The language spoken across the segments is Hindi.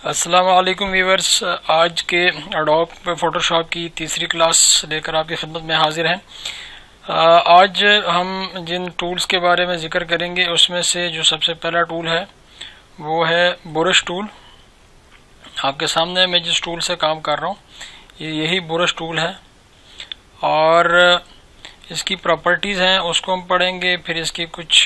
अस्सलाम वालेकुम व्यूअर्स, आज के एडोब फोटोशॉप की तीसरी क्लास लेकर आपकी खिदमत में हाजिर हैं। आज हम जिन टूल्स के बारे में ज़िक्र करेंगे उसमें से जो सबसे पहला टूल है वो है ब्रश टूल। आपके सामने मैं जिस टूल से काम कर रहा हूँ यही ब्रश टूल है और इसकी प्रॉपर्टीज़ हैं उसको हम पढ़ेंगे। फिर इसकी कुछ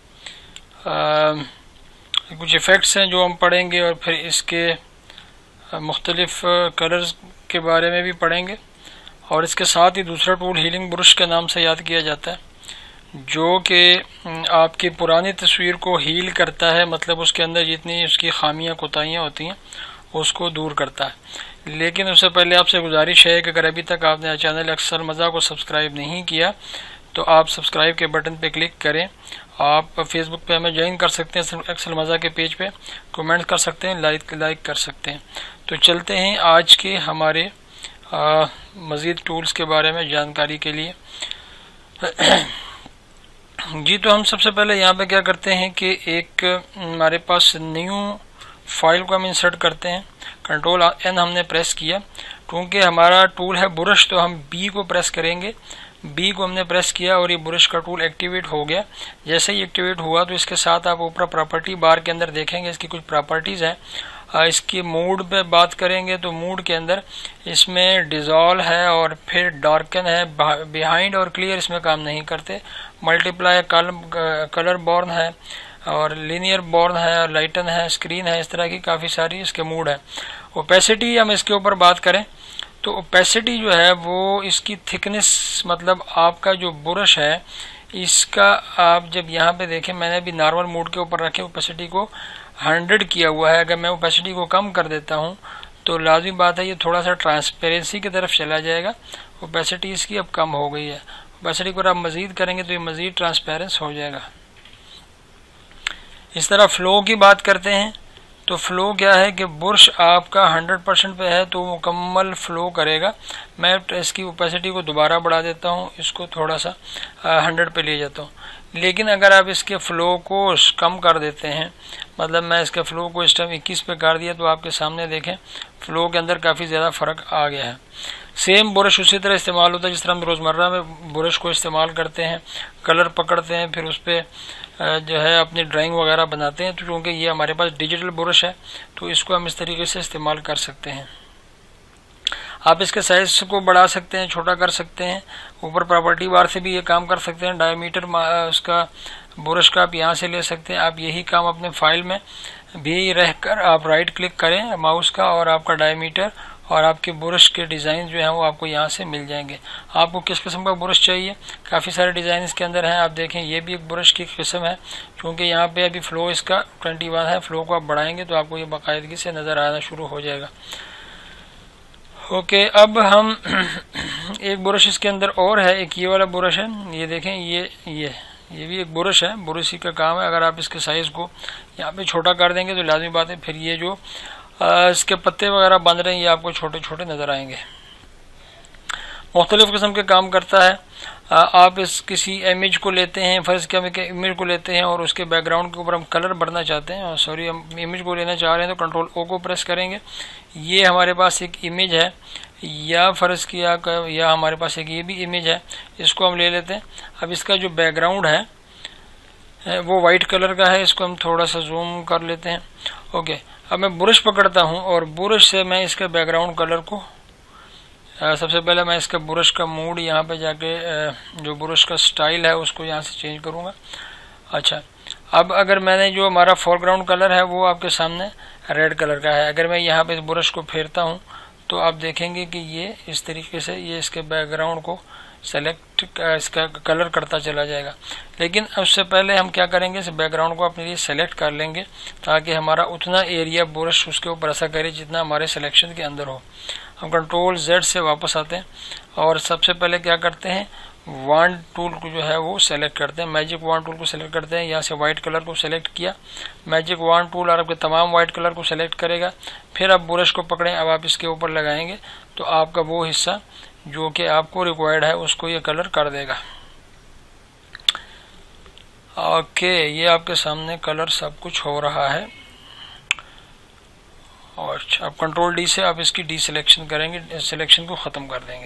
इफ़ेक्ट्स हैं जो हम पढ़ेंगे और फिर इसके मुख्तलिफ कलर्स के बारे में भी पढ़ेंगे। और इसके साथ ही दूसरा टूल हीलिंग ब्रश के नाम से याद किया जाता है, जो कि आपकी पुरानी तस्वीर को हील करता है, मतलब उसके अंदर जितनी उसकी खामियां कोताहियां होती हैं उसको दूर करता है। लेकिन उससे पहले आपसे गुजारिश है कि अगर अभी तक आपने चैनल अक्सर मज़ा को सब्सक्राइब नहीं किया तो आप सब्सक्राइब के बटन पे क्लिक करें। आप फेसबुक पे हमें ज्वाइन कर सकते हैं, अक्सर मज़ा के पेज पे कमेंट कर सकते हैं, लाइक कर सकते हैं। तो चलते हैं आज के हमारे मज़ीद टूल्स के बारे में जानकारी के लिए। जी, तो हम सबसे पहले यहाँ पे क्या करते हैं कि एक हमारे पास न्यू फाइल को हम इंसर्ट करते हैं। कंट्रोल एन हमने प्रेस किया, क्योंकि हमारा टूल है ब्रश तो हम बी को प्रेस करेंगे। बी को हमने प्रेस किया और ये ब्रश का टूल एक्टिवेट हो गया। जैसे ही एक्टिवेट हुआ तो इसके साथ आप ऊपर प्रॉपर्टी बार के अंदर देखेंगे इसकी कुछ प्रॉपर्टीज़ हैं। इसकी मूड पे बात करेंगे तो मूड के अंदर इसमें डिज़ोल्व है और फिर डार्कन है, बिहाइंड और क्लियर इसमें काम नहीं करते। मल्टीप्लाई कलर बॉर्न है और लीनियर बॉर्न है और लाइटन है, स्क्रीन है, इस तरह की काफ़ी सारी इसके मूड है। ओपेसिटी हम इसके ऊपर बात करें तो ओपेसिटी जो है वो इसकी थिकनेस, मतलब आपका जो ब्रश है इसका आप जब यहाँ पे देखें, मैंने भी नॉर्मल मोड के ऊपर रखे ओपेसिटी को 100 किया हुआ है। अगर मैं ओपेसिटी को कम कर देता हूँ तो लाजमी बात है ये थोड़ा सा ट्रांसपेरेंसी की तरफ चला जाएगा। ओपेसिटी इसकी अब कम हो गई है। ओपेसिटी को आप मज़ीद करेंगे तो ये मज़ीद ट्रांसपेरेंस हो जाएगा। इस तरह फ्लो की बात करते हैं तो फ्लो क्या है कि ब्रश आपका 100% पे है तो मुकम्मल फ्लो करेगा। मैं इसकी ओपेसिटी को दोबारा बढ़ा देता हूँ, इसको थोड़ा सा 100 पे ले जाता हूँ। लेकिन अगर आप इसके फ़्लो को कम कर देते हैं, मतलब मैं इसके फ़्लो को इस टाइम 21 पे कर दिया तो आपके सामने देखें फ़्लो के अंदर काफ़ी ज़्यादा फ़र्क आ गया है। सेम ब्रश उसी तरह इस्तेमाल होता है जिस तरह हम रोज़मर्रा में ब्रश को इस्तेमाल करते हैं, कलर पकड़ते हैं, फिर उस पर जो है अपनी ड्राइंग वगैरह बनाते हैं। तो क्योंकि ये हमारे पास डिजिटल ब्रश है तो इसको हम इस तरीके से इस्तेमाल कर सकते हैं। आप इसके साइज को बढ़ा सकते हैं, छोटा कर सकते हैं। ऊपर प्रॉपर्टी बार से भी ये काम कर सकते हैं। डायमीटर उसका ब्रश का आप यहाँ से ले सकते हैं। आप यही काम अपने फाइल में भी रहकर आप राइट क्लिक करें माउस का और आपका डायमीटर और आपके ब्रश के डिज़ाइन जो हैं वो आपको यहाँ से मिल जाएंगे। आपको किस किस्म का ब्रश चाहिए, काफ़ी सारे डिज़ाइन इसके अंदर हैं। आप देखें ये भी एक ब्रश की किस्म है, क्योंकि यहाँ पे अभी फ़्लो इसका 21 है। फ़्लो को आप बढ़ाएंगे तो आपको ये बाकायदगी से नज़र आना शुरू हो जाएगा। ओके, अब हम एक ब्रश इसके अंदर और है, एक ये वाला ब्रश है, ये देखें ये भी एक ब्रश है। ब्रश ही का काम है। अगर आप इसके साइज़ को यहाँ पे छोटा कर देंगे तो लाजमी बात है फिर ये जो इसके पत्ते वगैरह बन रहे हैं ये आपको छोटे छोटे नज़र आएंगे। मुख्तलिफ़ किस्म के काम करता है। आप इस किसी इमेज को लेते हैं, फ़र्ज़ किया कि इमेज को लेते हैं और उसके बैकग्राउंड के ऊपर हम कलर भरना चाहते हैं, सॉरी हम इमेज को लेना चाह रहे हैं तो कंट्रोल ओ को प्रेस करेंगे। ये हमारे पास एक इमेज है, या फ़र्ज़ किया या हमारे पास एक ये भी इमेज है, इसको हम ले लेते हैं। अब इसका जो बैकग्राउंड है वो वाइट कलर का है, इसको हम थोड़ा सा जूम कर लेते हैं। ओके, अब मैं ब्रश पकड़ता हूँ और ब्रश से मैं इसके बैकग्राउंड कलर को सबसे पहले मैं इसके ब्रश का मूड यहाँ पे जाके जो ब्रश का स्टाइल है उसको यहाँ से चेंज करूँगा। अच्छा, अब अगर मैंने जो हमारा फोरग्राउंड कलर है वो आपके सामने रेड कलर का है, अगर मैं यहाँ पे इस ब्रश को फेरता हूँ तो आप देखेंगे कि ये इस तरीके से ये इसके बैकग्राउंड को सेलेक्ट इसका कलर करता चला जाएगा। लेकिन उससे पहले हम क्या करेंगे, इस बैकग्राउंड को अपने लिए सेलेक्ट कर लेंगे ताकि हमारा उतना एरिया ब्रश उसके ऊपर ऐसा करे जितना हमारे सिलेक्शन के अंदर हो। हम कंट्रोल Z से वापस आते हैं और सबसे पहले क्या करते हैं, वांड टूल को जो है वो सेलेक्ट करते हैं, मैजिक वांड टूल को सेलेक्ट करते हैं। यहाँ से वाइट कलर को सेलेक्ट किया, मैजिक वांड टूल और आपके तमाम वाइट कलर को सेलेक्ट करेगा। फिर आप ब्रश को पकड़ें, अब आप इसके ऊपर लगाएंगे तो आपका वो हिस्सा जो कि आपको रिक्वायर्ड है उसको ये कलर कर देगा। ओके, ये आपके सामने कलर सब कुछ हो रहा है। और अच्छा, अब कंट्रोल डी से आप इसकी डी सिलेक्शन करेंगे, सिलेक्शन को ख़त्म कर देंगे।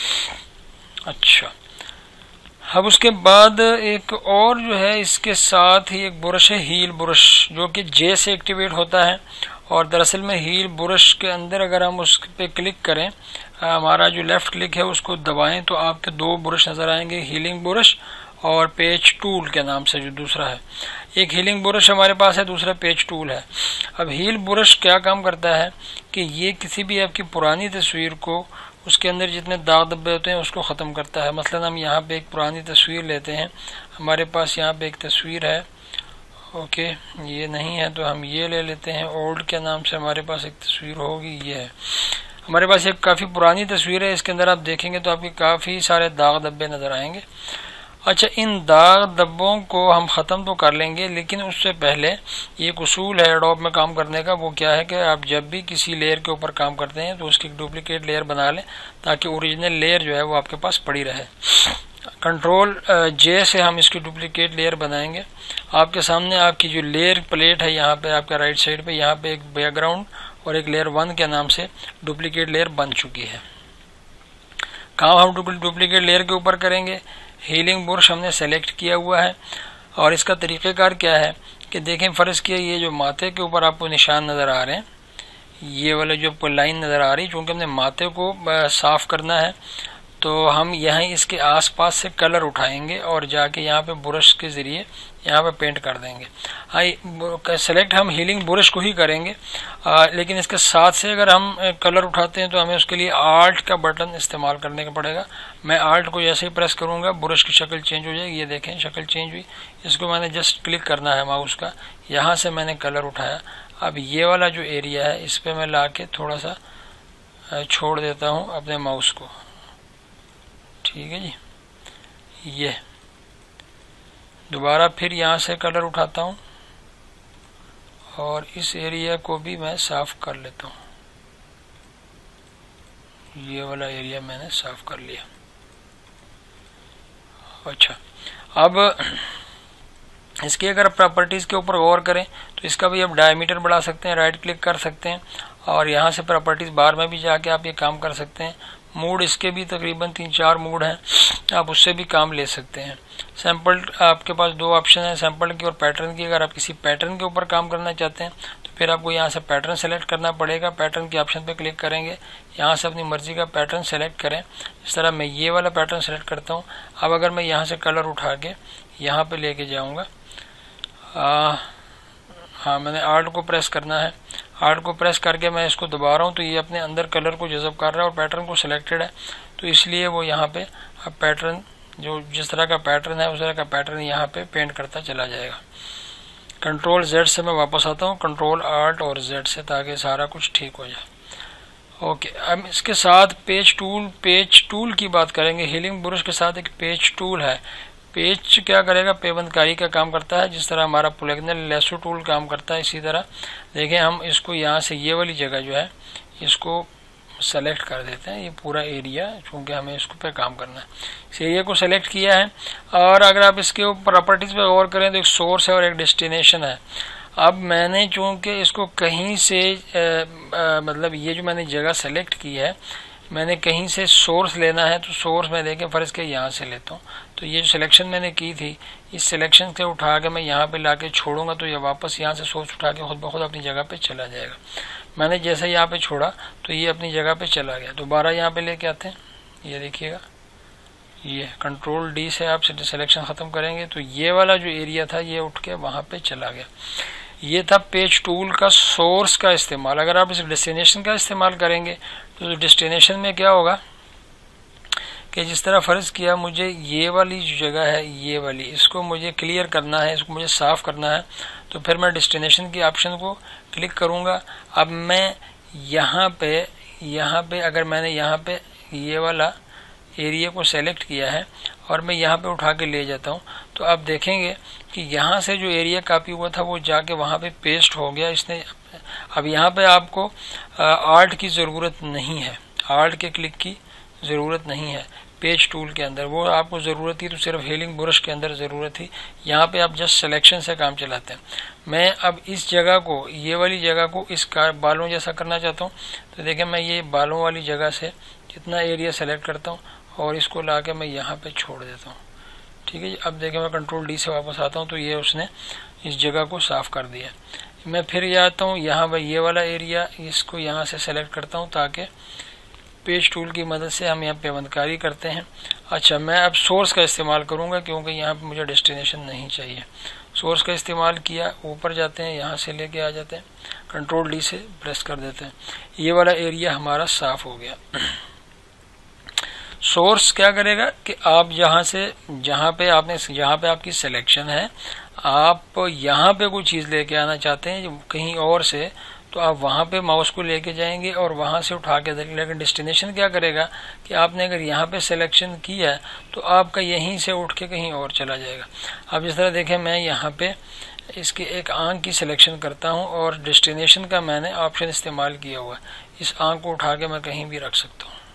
अच्छा, अब उसके बाद एक और जो है इसके साथ ही एक ब्रश है, हील ब्रश, जो कि जे से एक्टिवेट होता है। और दरअसल में हील ब्रश के अंदर अगर हम उस पर क्लिक करें, हमारा जो लेफ़्ट क्लिक है उसको दबाएं, तो आपके दो ब्रश नज़र आएंगे, हीलिंग ब्रश और पेज टूल के नाम से जो दूसरा है। एक हीलिंग ब्रश हमारे पास है, दूसरा पेज टूल है। अब हील ब्रश क्या काम करता है कि ये किसी भी आपकी पुरानी तस्वीर को, उसके अंदर जितने दाग धब्बे होते हैं उसको ख़त्म करता है। मसलन हम यहाँ पे एक पुरानी तस्वीर लेते हैं, हमारे पास यहाँ पे एक तस्वीर है, ओके, ये नहीं है तो हम ये ले लेते हैं, ओल्ड के नाम से हमारे पास एक तस्वीर होगी, ये है हमारे पास एक काफ़ी पुरानी तस्वीर है। इसके अंदर आप देखेंगे तो आपके काफ़ी सारे दाग धब्बे नज़र आएंगे। अच्छा, इन दाग धब्बों को हम ख़त्म तो कर लेंगे, लेकिन उससे पहले एक उसूल है एडोब में काम करने का। वो क्या है कि आप जब भी किसी लेयर के ऊपर काम करते हैं तो उसकी डुप्लीकेट लेयर बना लें, ताकि ओरिजिनल लेयर जो है वो आपके पास पड़ी रहे। कंट्रोल जे से हम इसकी डुप्लीकेट लेयर बनाएंगे। आपके सामने आपकी जो लेयर प्लेट है, यहाँ पे आपका राइट साइड पे, यहाँ पे एक बैकग्राउंड और एक लेयर 1 के नाम से डुप्लीकेट लेयर बन चुकी है। काम हम डुप्लीकेट लेयर के ऊपर करेंगे। हीलिंग ब्रश हमने सेलेक्ट किया हुआ है, और इसका तरीक़ेकार क्या है कि देखें, फ़र्ज़ किया ये जो माथे के ऊपर आपको निशान नज़र आ रहे हैं, ये वाले जो आपको लाइन नज़र आ रही, चूँकि हमने माथे को साफ़ करना है, तो हम यहाँ इसके आसपास से कलर उठाएंगे और जाके यहाँ पे ब्रश के ज़रिए यहाँ पे पेंट कर देंगे। हाँ, सेलेक्ट हम हीलिंग ब्रश को ही करेंगे, लेकिन इसके साथ से अगर हम कलर उठाते हैं तो हमें उसके लिए आल्ट का बटन इस्तेमाल करने का पड़ेगा। मैं आल्ट को जैसे ही प्रेस करूँगा ब्रश की शक्ल चेंज हो जाएगी। ये देखें, शक्ल चेंज हुई। इसको मैंने जस्ट क्लिक करना है माउस का, यहाँ से मैंने कलर उठाया। अब ये वाला जो एरिया है इस पर मैं ला के थोड़ा सा छोड़ देता हूँ अपने माउस को, ठीक है जी। ये दोबारा फिर यहाँ से कलर उठाता हूँ और इस एरिया को भी मैं साफ़ कर लेता हूँ। ये वाला एरिया मैंने साफ़ कर लिया। अच्छा, अब इसकी अगर प्रॉपर्टीज़ के ऊपर गौर करें तो इसका भी आप डायमीटर बढ़ा सकते हैं, राइट क्लिक कर सकते हैं, और यहाँ से प्रॉपर्टीज़ बार में भी जाके आप ये काम कर सकते हैं। मूड इसके भी तकरीबन 3-4 मूड हैं, आप उससे भी काम ले सकते हैं। सैम्पल आपके पास 2 ऑप्शन हैं, सैम्पल की और पैटर्न की। अगर आप किसी पैटर्न के ऊपर काम करना चाहते हैं तो फिर आपको यहाँ से पैटर्न सेलेक्ट करना पड़ेगा। पैटर्न के ऑप्शन पे क्लिक करेंगे, यहाँ से अपनी मर्ज़ी का पैटर्न सेलेक्ट करें। इस तरह मैं ये वाला पैटर्न सेलेक्ट करता हूँ। अब अगर मैं यहाँ से कलर उठा के यहाँ पर लेके जाऊँगा, हाँ, मैंने आर्ट को प्रेस करना है। आर्ट को प्रेस करके मैं इसको दबा रहा हूँ तो ये अपने अंदर कलर को जज़ब कर रहा है और पैटर्न को सिलेक्टेड है, तो इसलिए वो यहाँ पे अब पैटर्न जो जिस तरह का पैटर्न है उस तरह का पैटर्न यहाँ पे पेंट करता चला जाएगा। कंट्रोल जेड से मैं वापस आता हूँ, कंट्रोल आल्ट और जेड से, ताकि सारा कुछ ठीक हो जाए। ओके, अब इसके साथ पेज टूल की बात करेंगे। हीलिंग ब्रश के साथ एक पेज टूल है। पेज क्या करेगा, पेबंदकारी का काम करता है, जिस तरह हमारा पोलिगोनल लेसो टूल काम करता है। इसी तरह देखें, हम इसको यहाँ से ये वाली जगह जो है इसको सेलेक्ट कर देते हैं, ये पूरा एरिया, चूँकि हमें इसको पे काम करना है। इस एरिया को सेलेक्ट किया है, और अगर आप इसके प्रॉपर्टीज़ पे गौर करें तो एक सोर्स है और एक डेस्टिनेशन है। अब मैंने चूँकि इसको कहीं से मतलब ये जो मैंने जगह सेलेक्ट की है, मैंने कहीं से सोर्स लेना है, तो सोर्स मैं देखें फ़र्ज़ के यहाँ से लेता हूँ। तो ये जो सिलेक्शन मैंने की थी, इस सिलेक्शन से उठा के मैं यहाँ पे लाके छोड़ूंगा तो ये वापस यहाँ से सोर्स उठा के खुद ब खुद अपनी जगह पे चला जाएगा। मैंने जैसे यहाँ पे छोड़ा तो ये अपनी जगह पे चला गया। दोबारा यहाँ पे लेके आते हैं, ये देखिएगा, ये कंट्रोल डी से आप सिलेक्शन ख़त्म करेंगे तो ये वाला जो एरिया था ये उठ के वहाँ पर चला गया। ये था पेज टूल का सोर्स का इस्तेमाल। अगर आप इस डेस्टिनेशन का इस्तेमाल करेंगे तो डेस्टिनेशन में क्या होगा कि जिस तरह फ़र्ज़ किया मुझे ये वाली जो जगह है, ये वाली, इसको मुझे क्लियर करना है, इसको मुझे साफ़ करना है, तो फिर मैं डेस्टिनेशन के ऑप्शन को क्लिक करूँगा। अब मैं यहाँ पे अगर मैंने यहाँ पे ये वाला एरिया को सेलेक्ट किया है और मैं यहाँ पे उठा के ले जाता हूँ, तो आप देखेंगे कि यहाँ से जो एरिया कॉपी हुआ था वो जाके वहाँ पे पेस्ट हो गया इसने। अब यहाँ पे आपको आर्ट की ज़रूरत नहीं है, आर्ट के क्लिक की ज़रूरत नहीं है। पेज टूल के अंदर, वो आपको ज़रूरत थी तो सिर्फ हीलिंग ब्रश के अंदर ज़रूरत थी। यहाँ पे आप जस्ट सिलेक्शन से काम चलाते हैं। मैं अब इस जगह को, ये वाली जगह को इस बालों जैसा करना चाहता हूँ, तो देखिए मैं ये बालों वाली जगह से जितना एरिया सेलेक्ट करता हूँ और इसको ला के मैं यहाँ पे छोड़ देता हूँ। ठीक है जी। अब देखिए मैं कंट्रोल डी से वापस आता हूँ तो ये उसने इस जगह को साफ़ कर दिया। मैं फिर ये आता हूँ यहाँ पर, ये वाला एरिया, इसको यहाँ से सेलेक्ट करता हूँ ताकि पेज टूल की मदद से हम यहाँ पेवंदकारी करते हैं। अच्छा, मैं अब सोर्स का इस्तेमाल करूँगा क्योंकि यहाँ पे मुझे डेस्टिनेशन नहीं चाहिए। सोर्स का इस्तेमाल किया, ऊपर जाते हैं, यहाँ से लेके आ जाते हैं, कंट्रोल डी से प्रेस कर देते हैं, ये वाला एरिया हमारा साफ़ हो गया। सोर्स क्या करेगा कि आप जहाँ पे आपकी सिलेक्शन है, आप यहाँ पे कोई चीज़ लेके आना चाहते हैं कहीं और से, तो आप वहाँ पे माउस को लेके जाएंगे और वहाँ से उठा के देंगे। लेकिन डेस्टिनेशन क्या करेगा कि आपने अगर यहाँ पे सिलेक्शन किया है तो आपका यहीं से उठ के कहीं और चला जाएगा। अब जिस तरह देखें, मैं यहाँ पे इसके एक आंख की सिलेक्शन करता हूँ और डेस्टिनेशन का मैंने ऑप्शन इस्तेमाल किया हुआ है। इस आंख को उठा के मैं कहीं भी रख सकता हूँ।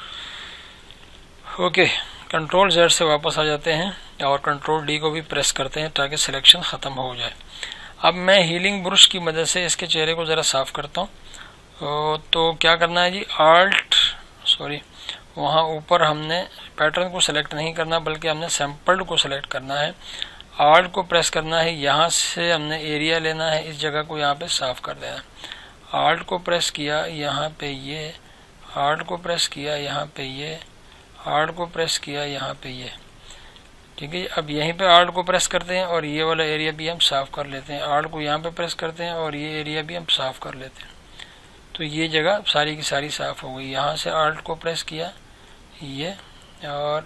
ओके, कंट्रोल जेड से वापस आ जाते हैं और कंट्रोल डी को भी प्रेस करते हैं ताकि सिलेक्शन ख़त्म हो जाए। अब मैं हीलिंग ब्रश की मदद से इसके चेहरे को ज़रा साफ़ करता हूँ। तो क्या करना है जी, वहाँ ऊपर हमने पैटर्न को सिलेक्ट नहीं करना बल्कि हमने सैम्पल्ड को सिलेक्ट करना है। आल्ट को प्रेस करना है, यहाँ से हमने एरिया लेना है, इस जगह को यहाँ पे साफ़ कर देना है। आल्ट को प्रेस किया, यहाँ पे ये, आल्ट को प्रेस किया, यहाँ पे ये, आल्ट को प्रेस किया, यहाँ पे ये। ठीक है, अब यहीं पे आल्ट को प्रेस करते हैं और ये वाला एरिया भी हम साफ़ कर लेते हैं। आल्ट को यहाँ पे प्रेस करते हैं और ये एरिया भी हम साफ़ कर लेते हैं। तो ये जगह सारी की सारी साफ़ हो गई। यहाँ से आल्ट को प्रेस किया, ये और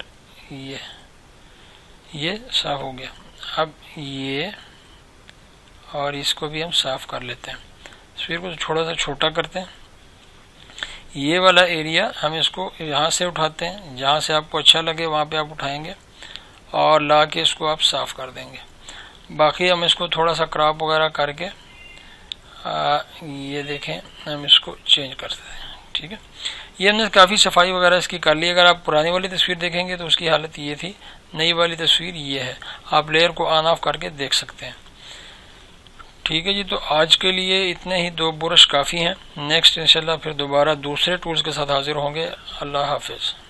ये साफ़ हो गया। अब ये और इसको भी हम साफ़ कर लेते हैं। तस्वीर को थोड़ा सा छोटा करते हैं। ये वाला एरिया हम इसको यहाँ से उठाते हैं, जहाँ से आपको अच्छा लगे वहाँ पे आप उठाएंगे और ला के इसको आप साफ़ कर देंगे। बाकी हम इसको थोड़ा सा क्रॉप वगैरह करके ये देखें, हम इसको चेंज कर सकते हैं। ठीक है, ये हमने काफ़ी सफाई वगैरह इसकी कर ली। अगर आप पुरानी वाली तस्वीर देखेंगे तो उसकी हालत ये थी, नई वाली तस्वीर ये है। आप लेयर को ऑन ऑफ करके देख सकते हैं। ठीक है जी, तो आज के लिए इतने ही, 2 ब्रश काफ़ी हैं। नेक्स्ट इंशाल्लाह फिर दोबारा दूसरे टूल्स के साथ हाजिर होंगे। अल्लाह हाफिज़।